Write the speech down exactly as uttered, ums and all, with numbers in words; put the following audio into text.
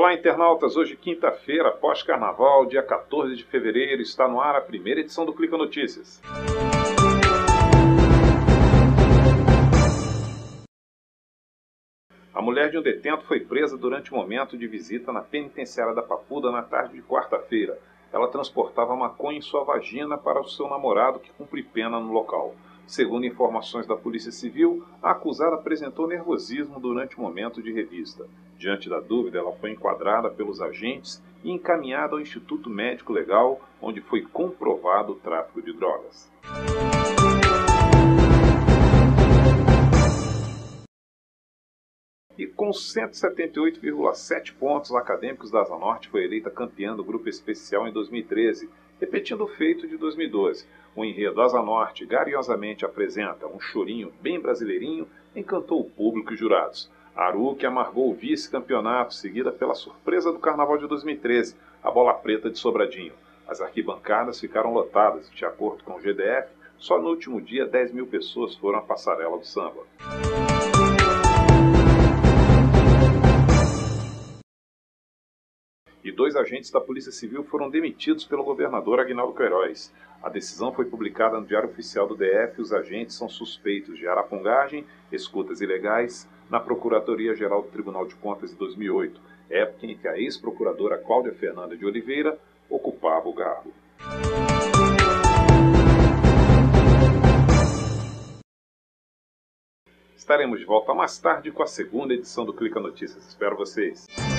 Olá, internautas! Hoje, quinta-feira, pós-carnaval, dia quatorze de fevereiro, está no ar a primeira edição do Clica Notícias. A mulher de um detento foi presa durante um momento de visita na penitenciária da Papuda na tarde de quarta-feira. Ela transportava maconha em sua vagina para o seu namorado, que cumpre pena no local. Segundo informações da Polícia Civil, a acusada apresentou nervosismo durante o momento de revista. Diante da dúvida, ela foi enquadrada pelos agentes e encaminhada ao Instituto Médico Legal, onde foi comprovado o tráfico de drogas. E com cento e setenta e oito vírgula sete pontos, Acadêmicos da Asa Norte foi eleita campeã do Grupo Especial em dois mil e treze, repetindo o feito de dois mil e doze. O enredo Asa Norte gariosamente apresenta um chorinho bem brasileirinho, encantou o público e jurados. Aru, que amargou o vice-campeonato, seguida pela surpresa do Carnaval de dois mil e treze, a Bola Preta de Sobradinho. As arquibancadas ficaram lotadas, de acordo com o G D F, só no último dia dez mil pessoas foram à passarela do samba. E dois agentes da Polícia Civil foram demitidos pelo governador Aguinaldo Queiroz. A decisão foi publicada no Diário Oficial do D F e os agentes são suspeitos de arapongagem, escutas ilegais, na Procuradoria-Geral do Tribunal de Contas de dois mil e oito, época em que a ex-procuradora Cláudia Fernanda de Oliveira ocupava o cargo. Estaremos de volta mais tarde com a segunda edição do Clica Notícias. Espero vocês!